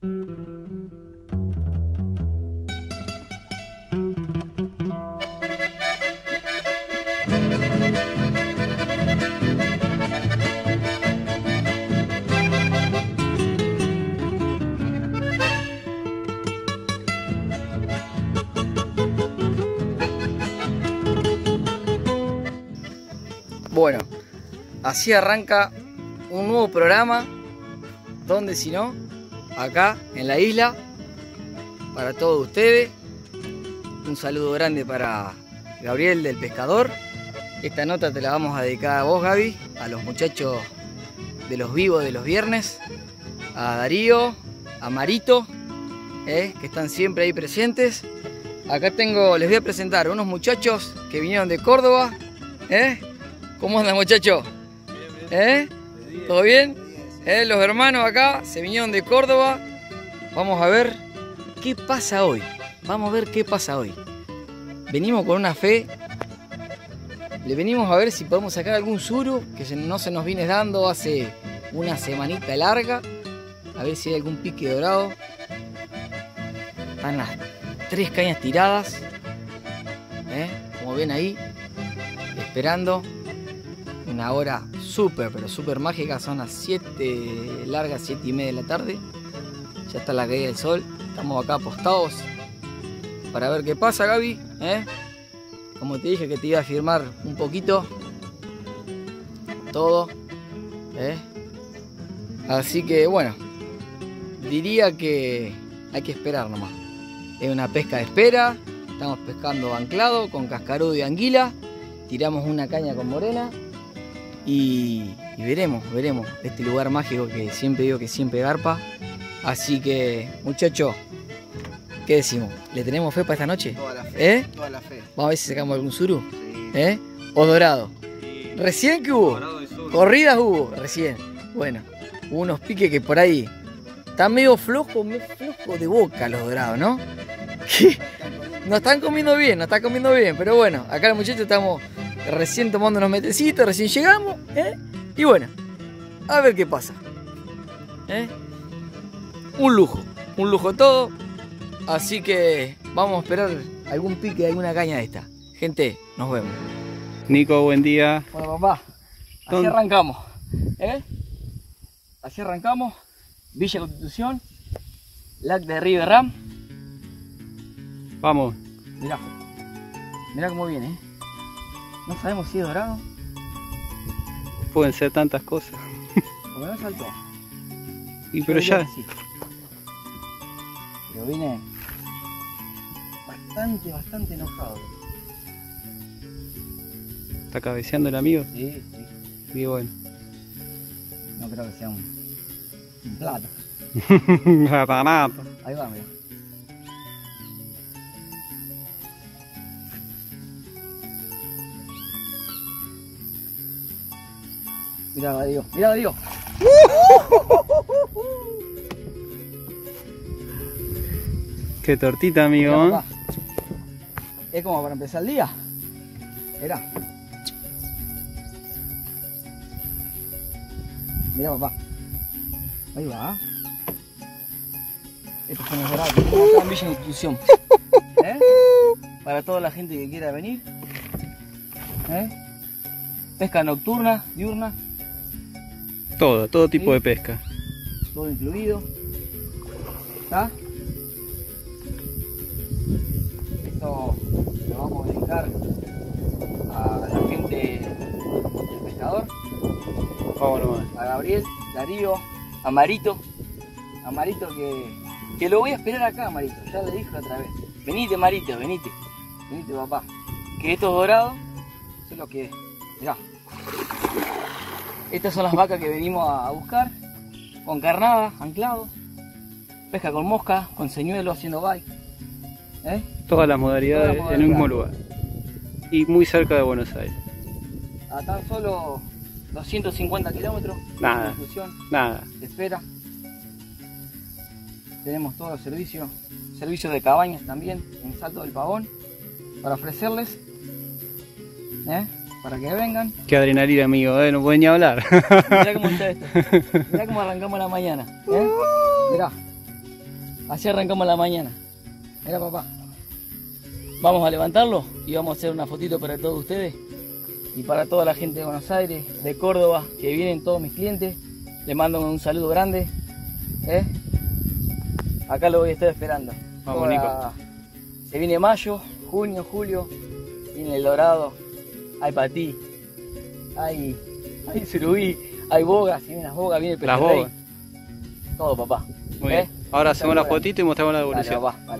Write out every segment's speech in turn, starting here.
Bueno, así arranca un nuevo programa, donde si no, acá en la isla, para todos ustedes. Un saludo grande para Gabriel del Pescador. Esta nota te la vamos a dedicar a vos, Gaby, a los muchachos de los vivos de los viernes, a Darío, a Marito, que están siempre ahí presentes. Acá les voy a presentar a unos muchachos que vinieron de Córdoba. ¿Cómo andan, muchachos? ¿Todo bien? Los hermanos acá se vinieron de Córdoba. Vamos a ver qué pasa hoy. Vamos a ver qué pasa hoy. Venimos con una fe. Le venimos a ver si podemos sacar algún suru que no se nos viene dando hace una semanita larga. A ver si hay algún pique dorado. Están las 3 cañas tiradas. Como ven ahí, esperando. Una hora súper, pero súper mágica. Son las 7 largas, 7:30 de la tarde. Ya está la caída del sol. Estamos acá apostados para ver qué pasa, Gaby. Como te dije que te iba a firmar un poquito todo. Así que bueno, diría que hay que esperar nomás. Es una pesca de espera. Estamos pescando anclado con cascarudo y anguila. Tiramos una caña con morena. Y veremos este lugar mágico que siempre digo que siempre garpa. Así que, muchachos, ¿qué decimos? ¿Le tenemos fe para esta noche? Toda la fe. Toda la fe. Vamos a ver si sacamos algún suru. Sí. ¿O dorado? Sí. ¿Recién que hubo? Corridas hubo, recién. Bueno, hubo unos piques que por ahí están medio flojo de boca los dorados, ¿no? Que nos están comiendo bien, pero bueno, acá los muchachos estamos recién tomando unos metecitos, recién llegamos, y bueno, a ver qué pasa. Un lujo todo. Así que vamos a esperar algún pique, alguna caña de esta. Gente, nos vemos. Nico, buen día. Bueno, papá, así arrancamos. Así arrancamos. Villa Constitución, Lac de River Ram. Vamos. Mirá cómo viene, No sabemos si es dorado. Pueden ser tantas cosas. Porque no saltó. Pero ya. Sí. Pero viene bastante enojado. ¿Está cabeceando el amigo? Sí. Y bueno. No creo que sea un plato. Ratanato. Ahí va, mira. Mirá, Darío. Qué tortita, amigo. Mirá, es como para empezar el día. Mirá, papá. Ahí va. Estos son los dorados que tenemos acá en Villa Constitución. Para toda la gente que quiera venir. Pesca nocturna, diurna. Todo tipo de pesca. Todo incluido. ¿Está? Esto lo vamos a dedicar a la gente del Pescador. Vámonos. A Gabriel, Darío, a Marito. A Marito que lo voy a esperar acá, Marito. Ya le dije otra vez. Venite, Marito, venite. Venite, papá. Que estos dorados, eso es lo que es. Mirá. Estas son las vacas que venimos a buscar. Con carnada, anclado. Pesca con mosca, con señuelo, haciendo bike. Todas las modalidades en un mismo lugar. Y muy cerca de Buenos Aires. A tan solo 250 kilómetros. Nada. De espera. Tenemos todos los servicios. Servicios de cabañas también en Salto del Pavón. Para ofrecerles. Para que vengan. Qué adrenalina, amigo, no pueden ni hablar. Mirá cómo está esto. Mirá cómo arrancamos la mañana. Mirá. Así arrancamos la mañana. Mira, papá. Vamos a levantarlo y vamos a hacer una fotito para todos ustedes y para toda la gente de Buenos Aires, de Córdoba, que vienen todos mis clientes. Les mando un saludo grande. Acá lo voy a estar esperando. Vamos, Nico. Se viene mayo, junio, julio. Viene el dorado. Hay patí. Hay surubí. Hay bogas. Si vienen las bogas, viene el Las pejerrey. bogas. Todo, papá. Muy bien. Ahora hacemos la fotito y mostramos la Dale, devolución. papá, dale.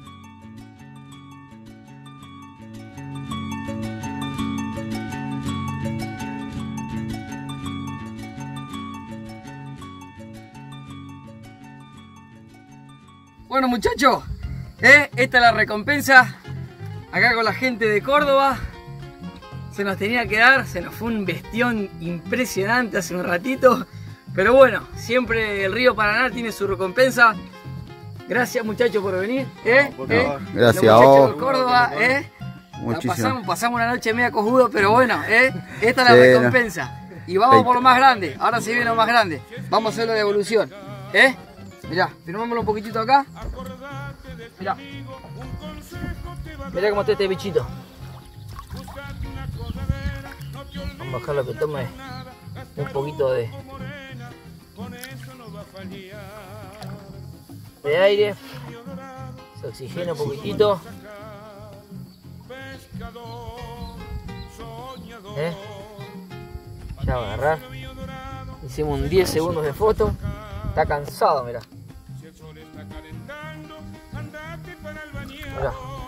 Bueno, muchachos, esta es la recompensa. Acá con la gente de Córdoba. Se nos tenía que dar, se nos fue un bestión impresionante hace un ratito. Pero bueno, siempre el Río Paraná tiene su recompensa. Gracias, muchachos, por venir. Gracias a a vos. de Córdoba, Muchísimo. pasamos una noche media cojudo, pero bueno, esta es la Sí, recompensa. Y vamos por lo más grande. Ahora se viene lo más grande. Vamos a hacer la devolución. Mirá, firmámoslo un poquitito acá. Mirá. Mirá cómo está este bichito. Vamos a dejarlo que tome un poquito de aire. Se oxigena un poquitito. Ya va a agarrar. Hicimos un 10 segundos de foto. Está cansado, mirá. Mirá.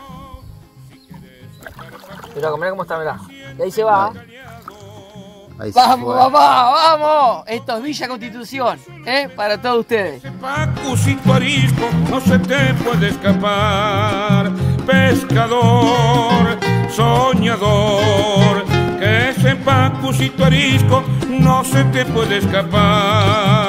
Mirá cómo está, mirá. Y ahí se va. Ahí se ¡Vamos, fue. papá! ¡Vamos! Esto es Villa Constitución, para todos ustedes. Pacusito arisco, no se te puede escapar. Pescador, soñador, que ese pacusito arisco no se te puede escapar.